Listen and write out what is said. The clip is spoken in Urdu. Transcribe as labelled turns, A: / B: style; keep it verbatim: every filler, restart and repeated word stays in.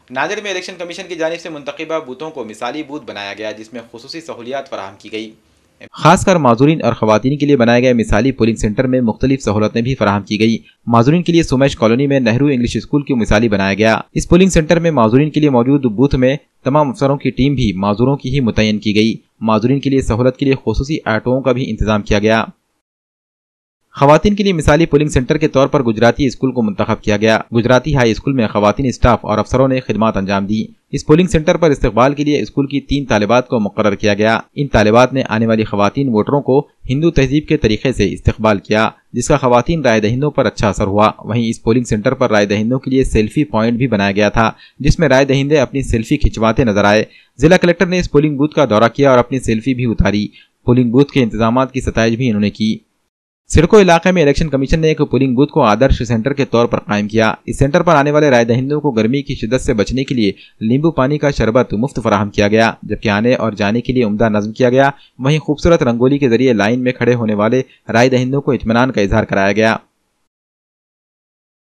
A: نادر میں الیکشن کمیشن کی جانب سے منتخبہ بوتھوں کو مثالی بوتھ بنایا گیا جس میں خصوصی سہولیات فراہم کی گئی۔ خاص کر معذورین اور خواتین کے لیے بنائے گئے مثالی پولنگ سینٹر میں مختلف سہولتیں بھی فراہم کی گئی۔ معذورین کے لیے سمیش کالونی میں نہرو انگلش اسکول کی مثالی بنایا گیا۔ اس پولنگ سینٹر میں معذورین کے لیے موجود بوتھ میں تمام افسروں کی ٹیم بھی معذوروں کی ہی متعین کی گئی۔ معذورین کے لیے سہولت کے لیے خصوصی آٹوؤں کا بھی انتظام کیا گیا۔ خواتین کے لیے مثالی پولنگ سینٹر کے طور پر گجراتی اسکول کو منتخب کیا گیا۔ گجراتی ہائی اسکول میں خواتین اسٹاف اور افسروں نے خدمات انجام دی۔ اس پولنگ سینٹر پر استقبال کے لیے اسکول کی تین طالبات کو مقرر کیا گیا۔ ان طالبات نے آنے والی خواتین ووٹروں کو ہندو تہذیب کے طریقے سے استقبال کیا، جس کا خواتین رائے دہندوں پر اچھا اثر ہوا۔ وہیں اس پولنگ سینٹر پر رائے دہندوں کے لیے سیلفی پوائنٹ بھی بنایا گیا تھا، جس میں رائے دہندے اپنی سیلفی کھنچواتے نظر آئے۔ ضلع کلکٹر نے اس پولنگ بوتھ کا دورہ کیا اور اپنی سیلفی بھی اتاری۔ پولنگ بوتھ کے انتظامات کی ستائش بھی انہوں نے کی۔ سڑکو علاقے میں الیکشن کمیشن نے ایک پولنگ بوتھ کو آدرش سینٹر کے طور پر قائم کیا۔ اس سینٹر پر آنے والے رائے دہندوں کو گرمی کی شدت سے بچنے کے لیے لیمبو پانی کا شربت مفت فراہم کیا گیا، جبکہ آنے اور جانے کے لیے عمدہ نظم کیا گیا۔ وہیں خوبصورت رنگولی کے ذریعے لائن میں کھڑے ہونے والے رائے دہندوں کو اطمینان کا اظہار کرایا گیا۔